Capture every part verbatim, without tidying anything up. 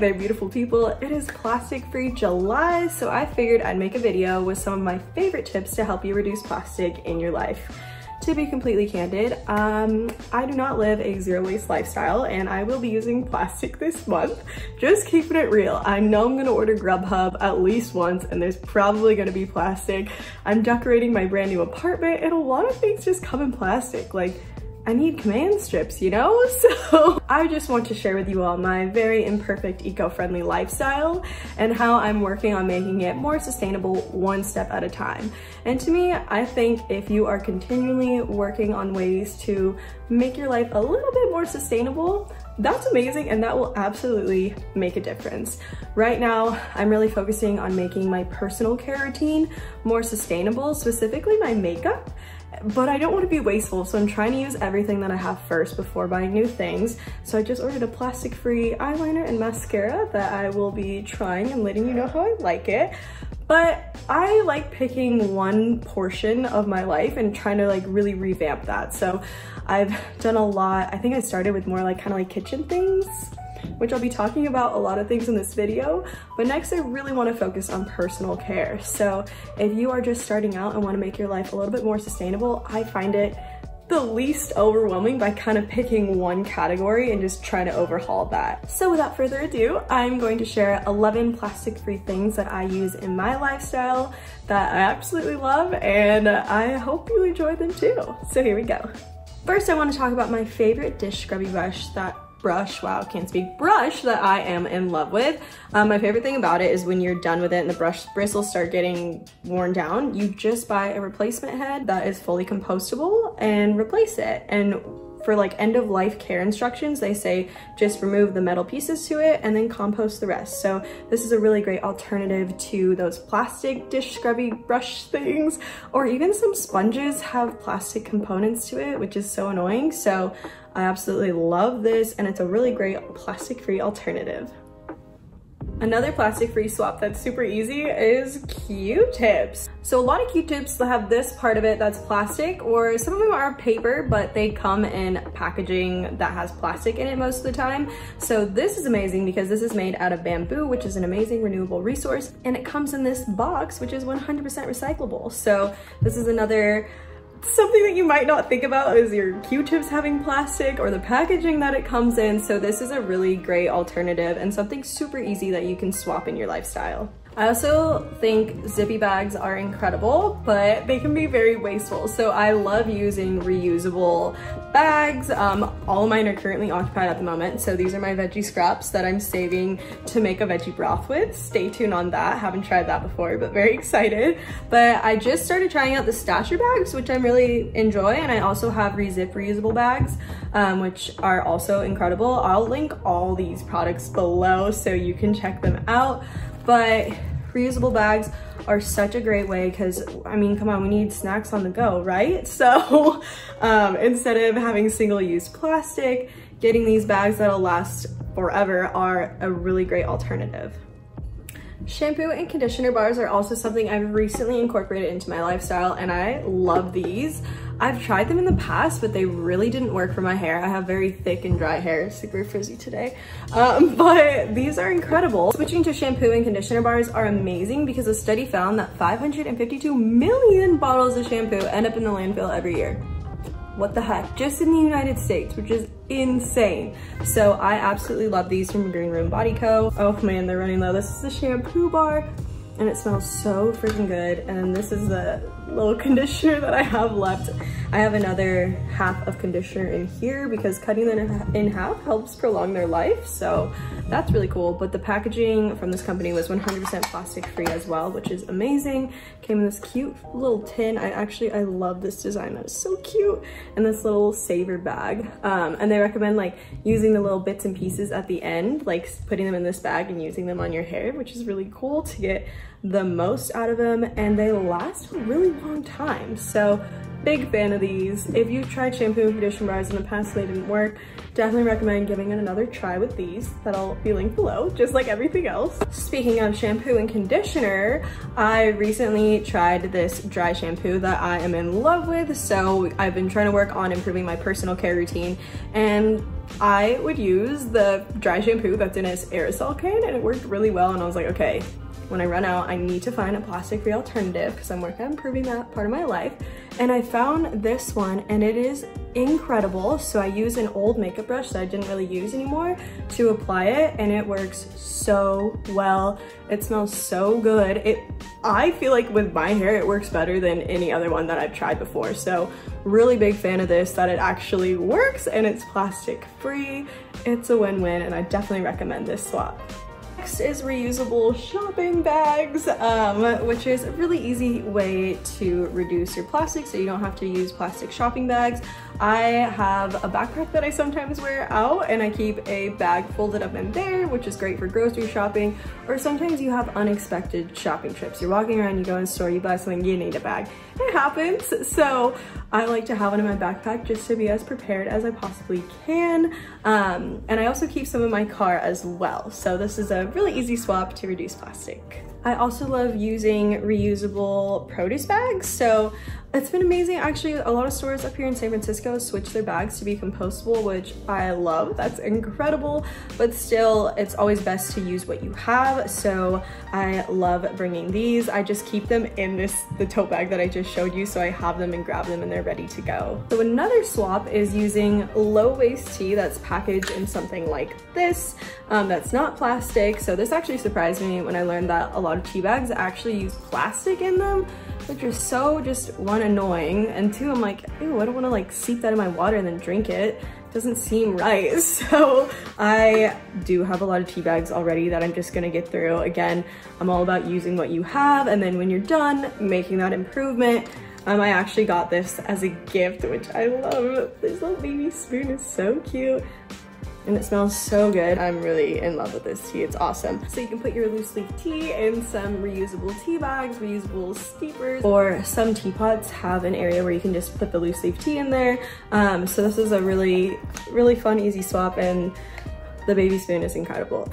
there, beautiful people. It is Plastic Free July, so I figured I'd make a video with some of my favorite tips to help you reduce plastic in your life. To be completely candid, um, I do not live a zero waste lifestyle and I will be using plastic this month. Just keeping it real. I know I'm gonna order Grubhub at least once and there's probably gonna be plastic. I'm decorating my brand new apartment and a lot of things just come in plastic. Like, I need command strips, you know? So I just want to share with you all my very imperfect eco-friendly lifestyle and how I'm working on making it more sustainable one step at a time. And to me, I think if you are continually working on ways to make your life a little bit more sustainable, that's amazing and that will absolutely make a difference. Right now, I'm really focusing on making my personal care routine more sustainable, specifically my makeup. But I don't want to be wasteful, so I'm trying to use everything that I have first before buying new things. So I just ordered a plastic-free eyeliner and mascara that I will be trying and letting you know how I like it. But I like picking one portion of my life and trying to like really revamp that. So I've done a lot. I think I started with more like kind of like kitchen things, which I'll be talking about a lot of things in this video, but next I really want to focus on personal care. So if you are just starting out and want to make your life a little bit more sustainable, I find it the least overwhelming by kind of picking one category and just trying to overhaul that. So without further ado, I'm going to share eleven plastic-free things that I use in my lifestyle that I absolutely love, and I hope you enjoy them too. So here we go. First, I want to talk about my favorite dish scrubby brush that brush, wow, can't speak, brush that I am in love with. Um, my favorite thing about it is when you're done with it and the brush bristles start getting worn down, you just buy a replacement head that is fully compostable and replace it. And for like end of life care instructions, they say just remove the metal pieces to it and then compost the rest. So this is a really great alternative to those plastic dish scrubby brush things, or even some sponges have plastic components to it, which is so annoying. So I absolutely love this and it's a really great plastic-free alternative. Another plastic-free swap that's super easy is Q-tips. So a lot of Q-tips have this part of it that's plastic, or some of them are paper, but they come in packaging that has plastic in it most of the time. So this is amazing because this is made out of bamboo, which is an amazing renewable resource, and it comes in this box, which is one hundred percent recyclable. So this is another something that you might not think about is your Q-tips having plastic or the packaging that it comes in. So this is a really great alternative and something super easy that you can swap in your lifestyle. I also think zippy bags are incredible, but they can be very wasteful. So I love using reusable bags. Um, all of mine are currently occupied at the moment. So these are my veggie scraps that I'm saving to make a veggie broth with. Stay tuned on that. Haven't tried that before, but very excited. But I just started trying out the stasher bags, which I really enjoy. And I also have Rezip reusable bags, um, which are also incredible. I'll link all these products below so you can check them out. But reusable bags are such a great way because, I mean, come on, we need snacks on the go, right? So um, instead of having single-use plastic, getting these bags that'll last forever are a really great alternative. Shampoo and conditioner bars are also something I've recently incorporated into my lifestyle and I love these. I've tried them in the past, but they really didn't work for my hair. I have very thick and dry hair, super frizzy today. Um, but these are incredible. Switching to shampoo and conditioner bars are amazing because a study found that five hundred fifty-two million bottles of shampoo end up in the landfill every year. What the heck? Just in the United States, which is insane. So I absolutely love these from Green Room Body Co. Oh man, they're running low. This is the shampoo bar and it smells so freaking good. And this is the little conditioner that I have left. I have another half of conditioner in here because cutting them in half helps prolong their life. So that's really cool. But the packaging from this company was one hundred percent plastic free as well, which is amazing. Came in this cute little tin. I actually, I love this design. That is so cute. And this little saver bag. Um, and they recommend like using the little bits and pieces at the end, like putting them in this bag and using them on your hair, which is really cool to get the most out of them. And they last a really long time. So big fan of these. If you've tried shampoo and conditioner bars in the past and they didn't work, definitely recommend giving it another try with these. That'll be linked below, just like everything else. Speaking of shampoo and conditioner, I recently tried this dry shampoo that I am in love with. So I've been trying to work on improving my personal care routine, and I would use the dry shampoo that's in its aerosol can, and it worked really well. And I was like, okay, when I run out, I need to find a plastic-free alternative because I'm working on improving that part of my life. And I found this one, and it is incredible. So I use an old makeup brush that I didn't really use anymore to apply it, and it works so well. It smells so good. It, I feel like with my hair, it works better than any other one that I've tried before. So really big fan of this, that it actually works and it's plastic-free. It's a win-win, and I definitely recommend this swap. Next is reusable shopping bags, um, which is a really easy way to reduce your plastic so you don't have to use plastic shopping bags. I have a backpack that I sometimes wear out, and I keep a bag folded up in there, which is great for grocery shopping, or sometimes you have unexpected shopping trips. You're walking around, you go in the store, you buy something, you need a bag. It happens. So I like to have one in my backpack just to be as prepared as I possibly can. Um, and I also keep some in my car as well. So this is a really easy swap to reduce plastic. I also love using reusable produce bags. So it's been amazing. Actually, a lot of stores up here in San Francisco switch their bags to be compostable, which I love. That's incredible. But still, it's always best to use what you have. So I love bringing these. I just keep them in this the tote bag that I just showed you, so I have them and grab them and they're ready to go. So another swap is using low-waste tea that's packaged in something like this. Um, that's not plastic. So this actually surprised me when I learned that a lot of tea bags actually use plastic in them, which is so just one annoying, and two, I'm like, ew, I don't want to like seep that in my water and then drink it. It doesn't seem right. So I do have a lot of tea bags already that I'm just gonna get through. Again, I'm all about using what you have, and then when you're done, making that improvement. Um, I actually got this as a gift, which I love. This little baby spoon is so cute. And it smells so good. I'm really in love with this tea. It's awesome. So you can put your loose leaf tea in some reusable tea bags, reusable steepers, or some teapots have an area where you can just put the loose leaf tea in there. Um, so this is a really, really fun, easy swap, and the baby spoon is incredible.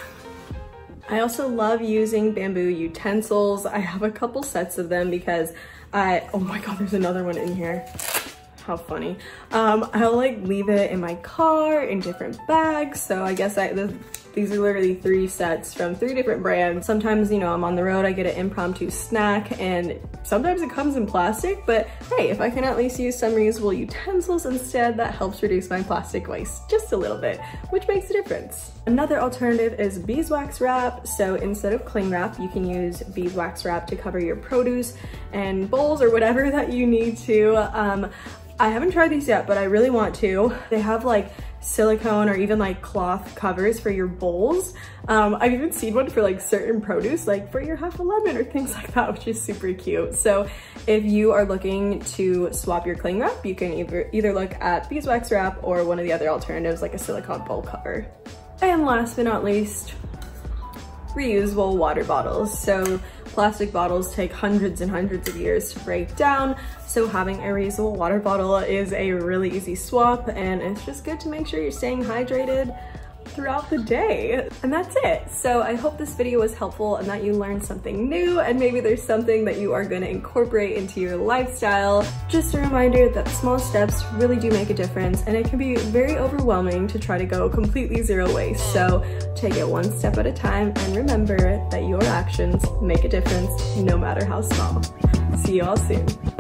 I also love using bamboo utensils. I have a couple sets of them because I, oh my God, there's another one in here. How funny. Um, I'll like leave it in my car in different bags. So I guess I, the, these are literally three sets from three different brands. Sometimes, you know, I'm on the road, I get an impromptu snack, and sometimes it comes in plastic, but hey, if I can at least use some reusable utensils instead, that helps reduce my plastic waste just a little bit, which makes a difference. Another alternative is beeswax wrap. So instead of cling wrap, you can use beeswax wrap to cover your produce and bowls or whatever that you need to. Um, I haven't tried these yet, but I really want to. They have like silicone or even like cloth covers for your bowls. Um, I've even seen one for like certain produce, like for your half a lemon or things like that, which is super cute. So if you are looking to swap your cling wrap, you can either, either look at beeswax wrap or one of the other alternatives like a silicone bowl cover. And last but not least, reusable water bottles. So plastic bottles take hundreds and hundreds of years to break down. So having a reusable water bottle is a really easy swap, and it's just good to make sure you're staying hydrated throughout the day. And that's it. So I hope this video was helpful and that you learned something new, and maybe there's something that you are going to incorporate into your lifestyle. Just a reminder that small steps really do make a difference, and it can be very overwhelming to try to go completely zero waste. So take it one step at a time, and remember that your actions make a difference no matter how small. See you all soon.